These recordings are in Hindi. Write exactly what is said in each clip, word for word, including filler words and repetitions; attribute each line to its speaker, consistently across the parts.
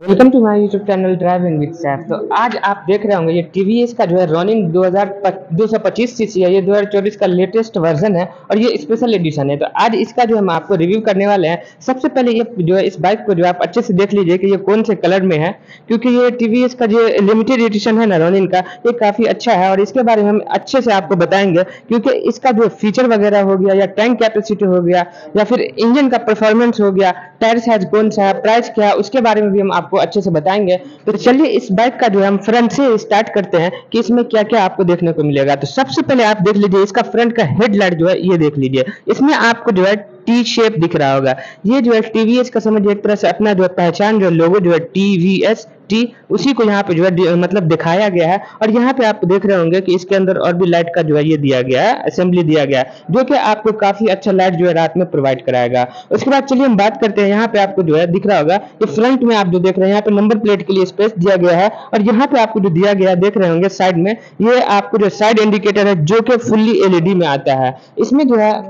Speaker 1: Welcome to my YouTube channel driving with Saif. तो आज आप देख रहे होंगे ये टीवीएस का जो है रोनिन दो सौ पच्चीस सीसी है। ये दो हज़ार चौबीस का लेटेस्ट वर्जन है और ये स्पेशल एडिशन है। तो आज इसका जो हम आपको रिव्यू करने वाले हैं। सबसे पहले ये जो है इस बाइक को जो आप अच्छे से देख लीजिए कि ये कौन से कलर में है, क्योंकि ये टीवीएस का जो लिमिटेड एडिशन है ना रोनिन का, ये काफ़ी अच्छा है और इसके बारे में हम अच्छे से आपको बताएंगे। क्योंकि इसका जो फीचर वगैरह हो गया या टैंक कैपेसिटी हो गया या फिर इंजन का परफॉर्मेंस हो गया, टायर साइज कौन सा है, प्राइस क्या है, उसके बारे में भी हम आपको अच्छे से बताएंगे। तो चलिए इस बाइक का जो है हम फ्रंट से स्टार्ट करते हैं कि इसमें क्या क्या आपको देखने को मिलेगा। तो सबसे पहले आप देख लीजिए इसका फ्रंट का हेडलाइट जो है, ये देख लीजिए। इसमें आपको जो है टी शेप दिख रहा होगा। ये जो है टीवीएस का समझिए एक तरह से अपना जो है पहचान, जो लोगो जो है टीवीएस टी, उसी को यहाँ पे जो है मतलब दिखाया गया है। और यहाँ पे आप देख रहे होंगे कि इसके अंदर और भी लाइट का जो है ये दिया गया है, असेंबली दिया गया है, जो कि आपको काफी अच्छा लाइट जो है रात में प्रोवाइड कराएगा। उसके बाद चलिए हम बात करते हैं। यहाँ पे आपको जो है दिख रहा होगा कि फ्रंट में आप जो देख रहे हैं यहाँ पे नंबर प्लेट के लिए स्पेस दिया गया है। और यहाँ पे आपको जो दिया गया देख रहे होंगे साइड में, ये आपको जो साइड इंडिकेटर है जो कि फुल्ली एलईडी में आता है। इसमें जो है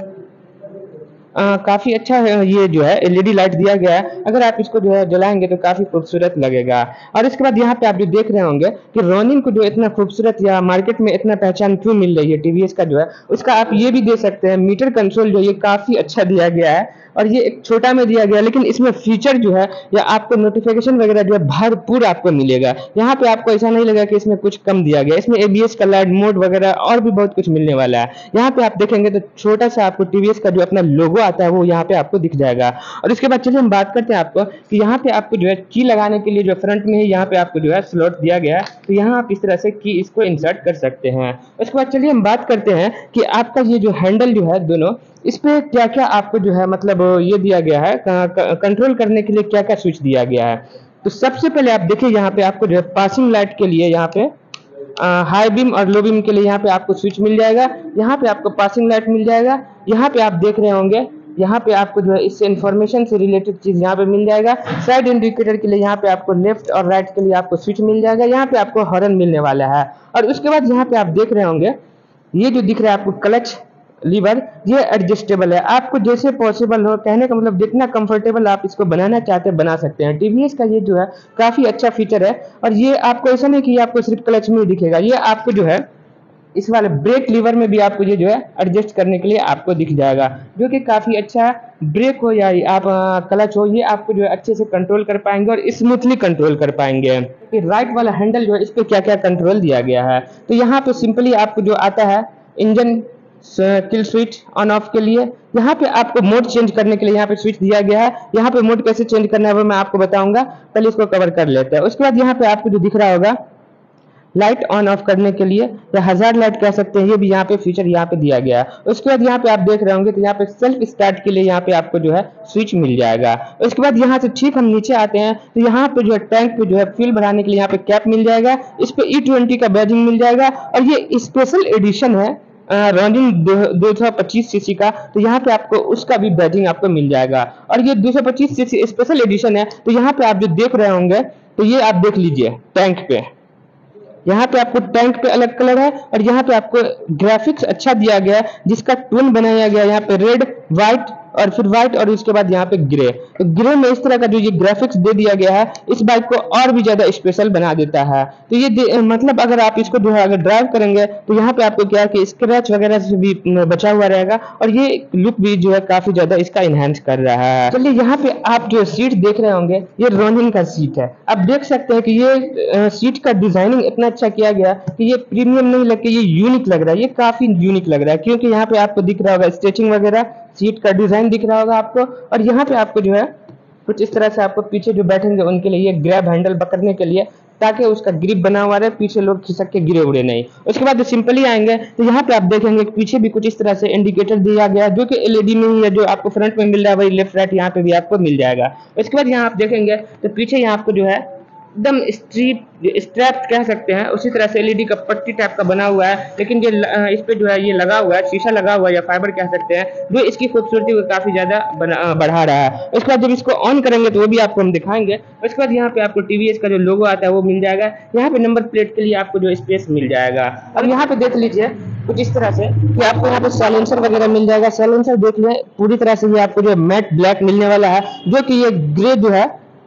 Speaker 1: आ, काफी अच्छा है, ये जो है एलईडी लाइट दिया गया है। अगर आप इसको जो है जलाएंगे तो काफी खूबसूरत लगेगा। और इसके बाद यहाँ पे आप जो देख रहे होंगे कि रोनिन को जो इतना खूबसूरत या मार्केट में इतना पहचान क्यों मिल रही है टीवीएस का जो है, उसका आप ये भी दे सकते हैं। मीटर कंट्रोल जो ये काफी अच्छा दिया गया है और ये एक छोटा में दिया गया, लेकिन इसमें फीचर जो है या आपको नोटिफिकेशन वगैरह जो है भरपूर आपको मिलेगा। यहाँ पे आपको ऐसा नहीं लगा कि इसमें कुछ कम दिया गया। इसमें एबीएस का लाइट मोड वगैरह और भी बहुत कुछ मिलने वाला है। यहाँ पे आप देखेंगे तो छोटा सा आपको टीवीएस का जो अपना लोगो आता है वो यहाँ पे आपको दिख जाएगा। और इसके बाद चलिए हम बात करते हैं आपको कि यहाँ पे आपको जो है की लगाने के लिए जो फ्रंट में ही यहाँ पे आपको जो है स्लॉट दिया गया है। तो यहाँ आप इस तरह से की इसको इंसर्ट कर सकते हैं। उसके बाद चलिए हम बात करते हैं कि आपका ये जो हैंडल जो है दोनों, इस पे क्या क्या आपको जो है मतलब ये दिया गया है, कंट्रोल करने के लिए क्या क्या स्विच दिया गया है। तो सबसे पहले आप देखिए यहाँ पे आपको जो है पासिंग लाइट के लिए यहाँ पे हाई बीम और लो बीम के लिए यहाँ पे आपको स्विच मिल जाएगा। यहाँ पे आपको पासिंग लाइट मिल जाएगा। यहाँ पे आप देख रहे होंगे यहाँ पे आपको जो है इससे इंफॉर्मेशन से रिलेटेड चीज यहाँ पे मिल जाएगा। साइड इंडिकेटर के लिए यहाँ पे आपको लेफ्ट और राइट के लिए आपको स्विच मिल जाएगा। यहाँ पे आपको हॉर्न मिलने वाला है। और उसके बाद यहाँ पे आप देख रहे होंगे ये जो दिख रहा है आपको क्लच लीवर, ये एडजस्टेबल है। आपको जैसे पॉसिबल हो, कहने का मतलब जितना कंफर्टेबल आप इसको बनाना चाहते हैं बना सकते हैं। टीवीएस का ये जो है काफी अच्छा फीचर है। और ये आपको ऐसा नहीं कि आपको सिर्फ क्लच में ही दिखेगा, ये आपको जो है इस वाले ब्रेक लीवर में भी आपको ये जो है एडजस्ट करने के लिए आपको दिख जाएगा, जो कि काफी अच्छा है। ब्रेक हो या आप क्लच हो, ये आपको जो है अच्छे से कंट्रोल कर पाएंगे और स्मूथली कंट्रोल कर पाएंगे। कि राइट वाला हैंडल जो है इस पे क्या क्या कंट्रोल दिया गया है। तो यहाँ पे सिंपली आपको जो आता है engine kill switch on off के लिए। यहाँ पे आपको मोड चेंज करने के लिए यहाँ पे स्विच दिया गया है। यहाँ पे मोड कैसे चेंज करना है वो मैं आपको बताऊंगा, पहले इसको कवर कर लेते हैं। उसके बाद यहाँ पे आपको जो दिख रहा होगा लाइट ऑन ऑफ करने के लिए या हजार लाइट कह सकते हैं, ये भी यहाँ पे फीचर यहाँ पे दिया गया है। उसके बाद यहाँ पे आप देख रहे होंगे तो यहाँ पे सेल्फ स्टार्ट के लिए यहाँ पे आपको जो है स्विच मिल जाएगा। उसके बाद यहाँ से ठीक हम नीचे आते हैं तो यहाँ पे जो है टैंक पे जो है फ्यूल भराने के लिए यहाँ पे कैप मिल जाएगा। इस पे ई ट्वेंटी का बैजिंग मिल जाएगा और ये स्पेशल एडिशन है रोनिन दो सौ पच्चीस सीसी का। तो यहाँ पे आपको उसका भी बैजिंग आपको मिल जाएगा। और ये दो सौ पच्चीस सीसी स्पेशल एडिशन है। तो यहाँ पे आप जो देख रहे होंगे तो ये आप देख लीजिए टैंक पे, यहाँ पे आपको टैंक पे अलग कलर है और यहाँ पे आपको ग्राफिक्स अच्छा दिया गया है, जिसका टोन बनाया गया है यहाँ पे रेड, व्हाइट और फिर व्हाइट और उसके बाद यहाँ पे ग्रे। तो ग्रे में इस तरह का जो ये ग्राफिक्स दे दिया गया है, इस बाइक को और भी ज्यादा स्पेशल बना देता है। तो ये मतलब अगर आप इसको जो है अगर ड्राइव करेंगे तो यहाँ पे आपको क्या है कि स्क्रैच वगैरह से भी बचा हुआ रहेगा और ये लुक भी जो है काफी ज्यादा इसका इनहेंस कर रहा है। चलिए यहाँ पे आप जो सीट देख रहे होंगे ये रोनिन का सीट है। आप देख सकते हैं कि ये सीट का डिजाइनिंग इतना अच्छा किया गया कि ये प्रीमियम नहीं लग के ये यूनिक लग रहा है। ये काफी यूनिक लग रहा है क्योंकि यहाँ पे आपको दिख रहा होगा स्टिचिंग वगैरह, सीट का डिजाइन दिख रहा होगा आपको। और यहाँ पे आपको जो है कुछ इस तरह से आपको पीछे जो बैठेंगे उनके लिए ग्रैब हैंडल पकड़ने के लिए, ताकि उसका ग्रिप बना हुआ रहे, पीछे लोग खिसक के गिरे उड़े नहीं। उसके बाद सिंपली आएंगे तो यहाँ पे आप देखेंगे पीछे भी कुछ इस तरह से इंडिकेटर दिया गया है, जो कि एलईडी में ही है। जो आपको फ्रंट में मिल रहा है वही लेफ्ट राइट यहाँ पे भी आपको मिल जाएगा। उसके बाद यहाँ आप देखेंगे तो पीछे यहाँ आपको जो है एकदम स्ट्रीप स्ट्रैप कह सकते हैं, उसी तरह से एलईडी का पट्टी टाइप का बना हुआ है, लेकिन ये इस पे जो है ये लगा हुआ है, शीशा लगा हुआ है या फाइबर कह सकते हैं, जो इसकी खूबसूरती को काफी ज्यादा बढ़ा रहा है। उसके बाद जब इसको ऑन करेंगे तो वो भी आपको हम दिखाएंगे। उसके बाद यहाँ पे आपको टीवीएस का जो लोगो आता है वो मिल जाएगा। यहाँ पे नंबर प्लेट के लिए आपको जो स्पेस मिल जाएगा। अब यहाँ पे देख लीजिए कुछ इस तरह से कि आपको यहाँ पे साइलेंसर वगैरह मिल जाएगा। साइलेंसर देख लें पूरी तरह से ये आपको जो मैट ब्लैक मिलने वाला है, जो कि ये ग्रे जो है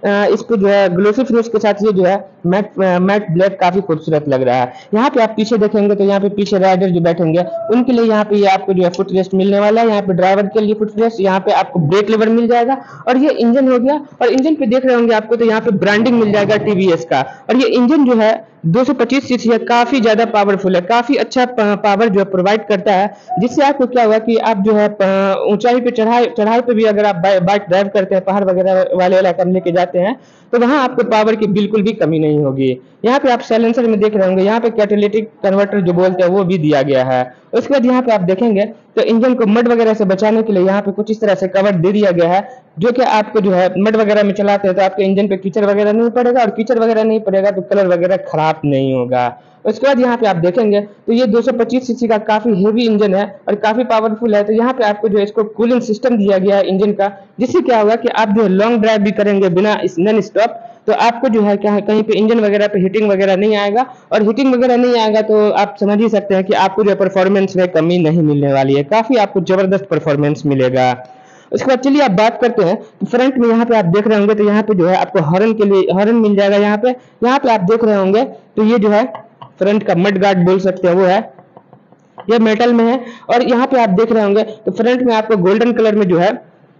Speaker 1: अ, इस पे जो है ग्लोसी फिनिश के साथ ये जो है मैट मैट ब्लैक काफी खूबसूरत लग रहा है। यहाँ पे आप पीछे देखेंगे तो यहाँ पे पीछे राइडर जो बैठेंगे उनके लिए यहाँ पे ये आपको जो है फुट रेस्ट मिलने वाला है। यहाँ पे ड्राइवर के लिए फुट रेस्ट, यहाँ पे आपको ब्रेक लीवर मिल जाएगा। और ये इंजन हो गया, और इंजन पे देख रहे होंगे आपको तो यहाँ पे ब्रांडिंग मिल जाएगा टीवीएस का। और ये इंजन जो है दो सौ पच्चीस सीसी है, काफी ज्यादा पावरफुल है, काफी अच्छा पावर जो है प्रोवाइड करता है, जिससे आपको क्या हुआ कि आप जो है ऊंचाई पे चढ़ाई चढ़ाई पे भी अगर आप बाइक ड्राइव करते हैं, पहाड़ वगैरह वाले इलाके में लेके जाते हैं, तो वहां आपको पावर की बिल्कुल भी कमी नहीं होगी। यहाँ पे आप साइलेंसर में देख रहे होंगे, यहाँ पे कैटालिटिक कन्वर्टर जो बोलते हैं वो भी दिया गया है। उसके बाद यहाँ पे आप देखेंगे तो इंजन को मड वगैरह से बचाने के लिए यहाँ पे कुछ इस तरह से कवर दे दिया गया है, जो कि आपको जो है मड वगैरह में चलाते हैं तो आपके इंजन पे कीचड़ वगैरह नहीं पड़ेगा, और कीचड़ वगैरह नहीं पड़ेगा तो कलर वगैरह खराब नहीं होगा। उसके बाद यहाँ पे आप देखेंगे तो ये दो सौ पच्चीस सीसी का काफी हेवी इंजन है और काफी पावरफुल है। तो यहाँ पे आपको जो है इसको कूलिंग सिस्टम दिया गया है इंजन का, जिससे क्या होगा कि आप जो लॉन्ग ड्राइव भी करेंगे बिना इस नॉन स्टॉप, तो आपको जो है क्या है कहीं पे इंजन वगैरह पे हीटिंग वगैरह नहीं आएगा। और हीटिंग वगैरह नहीं आएगा तो आप समझ ही सकते हैं कि आपको जो परफॉर्मेंस में कमी नहीं मिलने वाली है, काफी आपको जबरदस्त परफॉर्मेंस मिलेगा। उसके बाद चलिए आप बात करते हैं तो फ्रंट में यहाँ पे आप देख रहे होंगे तो यहाँ पे जो है आपको हॉर्न के लिए हॉर्न मिल जाएगा। यहाँ पे यहाँ पे आप देख रहे होंगे तो ये जो है फ्रंट का मड गार्ड बोल सकते हैं वो है, ये मेटल में है। और यहाँ पे आप देख रहे होंगे तो फ्रंट में आपको गोल्डन कलर में जो है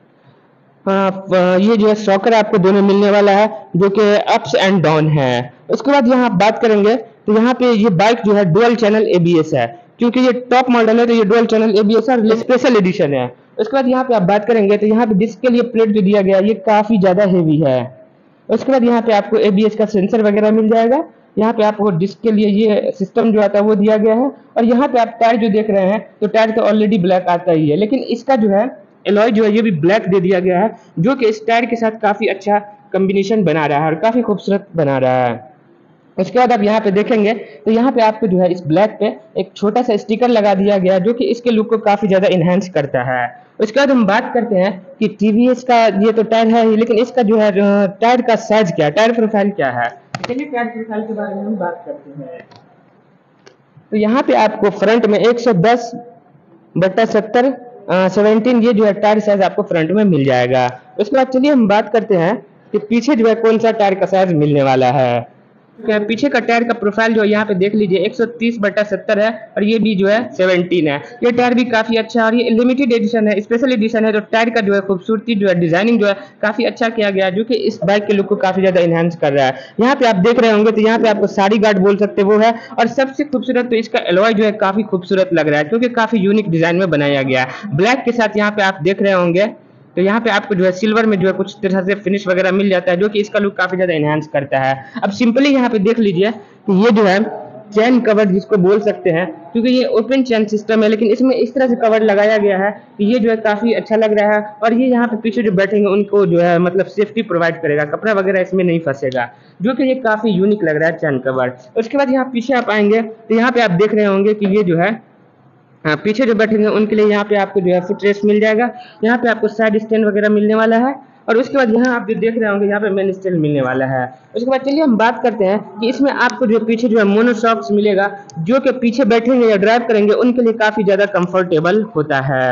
Speaker 1: आ, ये जो है शॉकर आपको दोनों मिलने वाला है, जो कि अप्स एंड डाउन है। उसके बाद यहाँ आप बात करेंगे तो यहाँ पे ये बाइक जो है डुअल चैनल एबीएस है, क्योंकि ये टॉप मॉडल है तो ये डुअल चैनल एबीएस है, स्पेशल एडिशन है। उसके बाद यहाँ पे आप बात करेंगे तो यहाँ पे डिस्क के लिए प्लेट जो दिया गया है ये काफी ज्यादा हेवी है। उसके बाद यहाँ पे आपको एबीएस का सेंसर वगैरह मिल जाएगा। यहाँ पे आपको डिस्क के लिए ये सिस्टम जो आता है वो दिया गया है। और यहाँ पे आप टायर जो देख रहे हैं तो टायर तो ऑलरेडी ब्लैक आता ही है, लेकिन इसका जो है एलॉय जो है ये भी ब्लैक दे दिया गया है, जो कि इस टायर के साथ काफी अच्छा कॉम्बिनेशन बना रहा है और काफी खूबसूरत बना रहा है। उसके बाद आप यहाँ पे देखेंगे तो यहाँ पे आपको जो है इस ब्लैक पे एक छोटा सा स्टिकर लगा दिया गया, जो कि इसके लुक को काफी ज्यादा इनहेंस करता है। उसके बाद हम बात करते हैं कि टीवीएस का ये तो टायर है ही, लेकिन इसका जो है टायर का साइज क्या है, टायर प्रोफाइल क्या है, चलिए टायर प्रोफाइल के बारे में हम बात करते हैं। तो यहाँ पे आपको फ्रंट में एक सौ दस बट्टा सत्तर सेवनटीन ये जो है टायर साइज आपको फ्रंट में मिल जाएगा। उसके बाद चलिए हम बात करते हैं कि पीछे जो है कौन सा टायर का साइज मिलने वाला है। क्या पीछे का टायर का प्रोफाइल जो यहाँ पे देख लीजिए एक सौ तीस बटा सत्तर है, और ये भी जो है सत्रह है। ये टायर भी काफी अच्छा है और ये लिमिटेड एडिशन है, स्पेशल एडिशन है। तो टायर का जो है खूबसूरती जो है डिजाइनिंग जो है काफी अच्छा किया गया है, जो कि इस बाइक के लुक को काफी ज्यादा इनहेंस कर रहा है। यहाँ पे आप देख रहे होंगे तो यहाँ पे आपको साड़ी गार्ड बोल सकते वो है। और सबसे खूबसूरत तो इसका एलॉय जो है काफी खूबसूरत लग रहा है, क्योंकि काफी यूनिक डिजाइन में बनाया गया है। ब्लैक के साथ यहाँ पे आप देख रहे होंगे तो यहाँ पे आपको जो है सिल्वर में जो है कुछ तरह से फिनिश वगैरह मिल जाता है, जो कि इसका लुक काफी ज्यादा एनहांस करता है। अब सिंपली यहाँ पे देख लीजिए कि ये जो है चैन कवर जिसको बोल सकते हैं, क्योंकि ये ओपन चैन सिस्टम है, लेकिन इसमें इस तरह से कवर लगाया गया है कि ये जो है काफी अच्छा लग रहा है। और ये यहाँ पे पीछे जो बैठेंगे उनको जो है मतलब सेफ्टी प्रोवाइड करेगा, कपड़ा वगैरह इसमें नहीं फंसेगा, जो कि ये काफी यूनिक लग रहा है चैन कवर। उसके बाद यहाँ पीछे आप आएंगे तो यहाँ पे आप देख रहे होंगे कि ये जो है हाँ, पीछे जो बैठेंगे उनके लिए यहाँ पे आपको जो है फुट रेस्ट मिल जाएगा। यहाँ पे आपको साइड स्टैंड वगैरह मिलने वाला है। और उसके बाद यहाँ आप जो देख रहे होंगे यहाँ पे मेन स्टैंड मिलने वाला है। उसके बाद चलिए हम बात करते हैं कि इसमें आपको जो पीछे जो है मोनोशॉक्स मिलेगा, जो कि पीछे बैठेंगे या ड्राइव करेंगे उनके लिए काफी ज्यादा कंफर्टेबल होता है,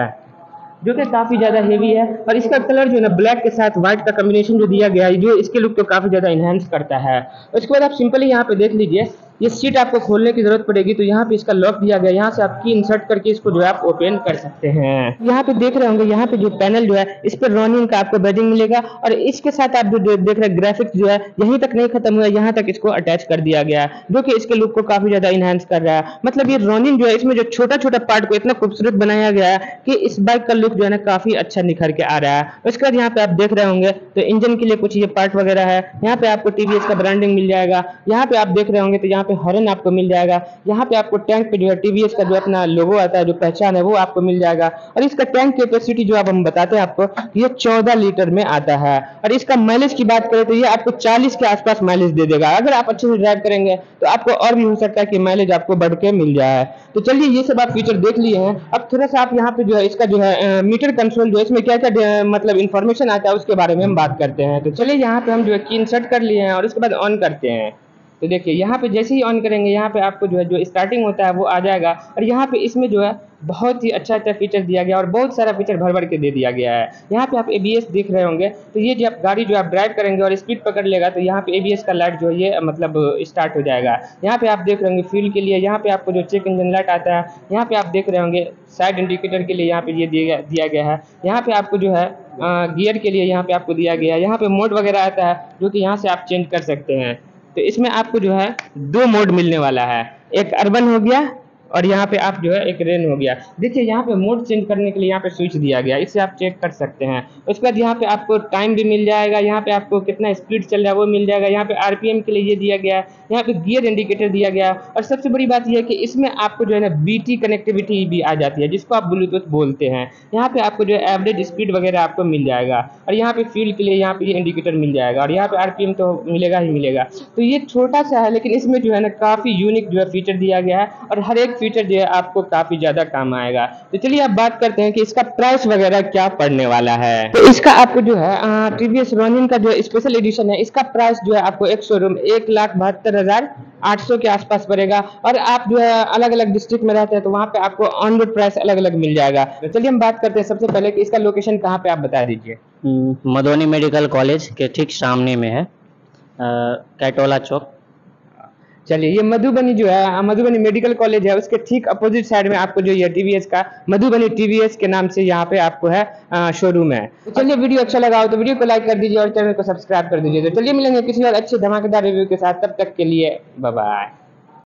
Speaker 1: जो कि काफी ज्यादा हेवी है। और इसका कलर जो है ना ब्लैक के साथ व्हाइट का कॉम्बिनेशन जो दिया गया है, जो इसके लुक को काफी ज्यादा इनहेंस करता है। उसके बाद आप सिंपली यहाँ पे देख लीजिए ये सीट आपको खोलने की जरूरत पड़ेगी, तो यहाँ पे इसका लॉक दिया गया है, यहाँ से आप की इंसर्ट करके इसको जो है आप ओपन कर सकते हैं। यहाँ पे देख रहे होंगे यहाँ पे जो पैनल जो है इस पर रॉनिन का आपको बैजिंग मिलेगा। और इसके साथ आप जो देख रहे हैं ग्राफिक्स जो है यहीं तक नहीं खत्म हुआ, यहाँ तक इसको अटैच कर दिया गया है, जो कि इसके लुक को काफी ज्यादा इनहेंस कर रहा है। मतलब ये रॉनिन जो है इसमें जो छोटा छोटा पार्ट को इतना खूबसूरत बनाया गया है कि इस बाइक का लुक जो है ना काफी अच्छा निखर के आ रहा है। उसके बाद यहाँ पे आप देख रहे होंगे तो इंजन के लिए कुछ ये पार्ट वगैरह है, यहाँ पे आपको टीवीएस का ब्रांडिंग मिल जाएगा। यहाँ पे आप देख रहे होंगे तो यहाँ पे हॉर्न आपको मिल जाएगा। यहाँ पे आपको टैंक पे जो है टीवीएस का जो अपना लोगो आता है, जो पहचान है वो आपको मिल जाएगा। और इसका टैंक कैपेसिटी जो अब हम बताते हैं आपको, ये चौदह लीटर में आता है। और इसका माइलेज की बात करें तो ये आपको चालीस के आसपास माइलेज दे देगा। अगर आप अच्छे से ड्राइव करेंगे तो आपको और भी हो सकता है कि माइलेज आपको बढ़ के मिल जाए। तो चलिए ये सब आप फीचर देख लिए हैं, अब थोड़ा सा आप यहाँ पे जो है इसका जो है मीटर कंसोल जो है इसमें क्या क्या मतलब इन्फॉर्मेशन आता है उसके बारे में हम बात करते हैं। तो चलिए यहाँ पे हम जो है की इंसर्ट कर लिए हैं और उसके बाद ऑन करते हैं। तो देखिए यहाँ पे जैसे ही ऑन करेंगे, यहाँ पे आपको जो है जो स्टार्टिंग होता है वो आ जाएगा, और यहाँ पे इसमें जो है बहुत ही अच्छा अच्छा फीचर दिया गया और बहुत सारा फीचर भर भर के दे दिया गया है। यहाँ पे आप ए बी एस देख रहे होंगे, तो ये जब गाड़ी जो आप ड्राइव करेंगे और स्पीड पकड़ लेगा तो यहाँ पे ए बी एस का लाइट जो है ये मतलब स्टार्ट हो जाएगा। यहाँ पे आप देख रहे होंगे फ्यूल के लिए, यहाँ पे आपको जो चेक इंजन लाइट आता है, यहाँ पे आप देख रहे होंगे साइड इंडिकेटर के लिए यहाँ पे ये दिया दिया गया है। यहाँ पे आपको जो है गियर के लिए यहाँ पे आपको दिया गया है। यहाँ पे मोड वगैरह आता है जो कि यहाँ से आप चेंज कर सकते हैं। तो इसमें आपको जो है दो मोड मिलने वाला है, एक अर्बन हो गया और यहाँ पे आप जो है एक रेन हो गया। देखिए यहाँ पे मोड चेंज करने के लिए यहाँ पे स्विच दिया गया, इससे आप चेक कर सकते हैं। उसके बाद यहाँ पे आपको टाइम भी मिल जाएगा, यहाँ पे आपको कितना स्पीड चल रहा है वो मिल जाएगा। यहाँ पे आर पी एम के लिए ये दिया गया है, यहाँ पे गियर इंडिकेटर दिया गया है, और सबसे बड़ी बात यह है कि इसमें आपको जो है ना बी टी कनेक्टिविटी भी आ जाती है, जिसको आप ब्लूटूथ बोलते हैं। यहाँ पे आपको जो है एवरेज स्पीड वगैरह आपको मिल जाएगा, और यहाँ पे फ्यूल के लिए यहाँ पे ये इंडिकेटर मिल जाएगा, और यहाँ पे आर पी एम तो मिलेगा ही मिलेगा। तो ये छोटा सा है, लेकिन इसमें जो है ना काफ़ी यूनिक जो है फीचर दिया गया है, और हर एक फीचर जो है आपको काफी ज्यादा काम आएगा। तो चलिए अब बात करते हैं कि इसका प्राइस वगैरह क्या पड़ने वाला है। तो इसका आपको जो है टीवीएस रोनिन का जो स्पेशल एडिशन है, इसका प्राइस जो है आपको एक शोरूम एक लाख बहत्तर हजार आठ सौ के आसपास पड़ेगा, और आप जो है अलग अलग डिस्ट्रिक्ट में रहते हैं तो वहाँ पे आपको ऑन रोड प्राइस अलग अलग मिल जाएगा। तो चलिए हम बात करते हैं सबसे पहले कि इसका लोकेशन कहाँ पे, आप बता दीजिए।
Speaker 2: मधुबनी मेडिकल कॉलेज के ठीक सामने में है, कैटोला चौक।
Speaker 1: चलिए ये मधुबनी जो है मधुबनी मेडिकल कॉलेज है, उसके ठीक अपोजिट साइड में आपको जो ये टीवीएस का मधुबनी टीवीएस के नाम से यहाँ पे आपको है शोरूम है। तो चलिए वीडियो अच्छा लगा हो तो वीडियो को लाइक कर दीजिए और चैनल को सब्सक्राइब कर दीजिए। तो चलिए मिलेंगे किसी और अच्छे धमाकेदार रिव्यू के साथ, तब तक के लिए बाय बाय।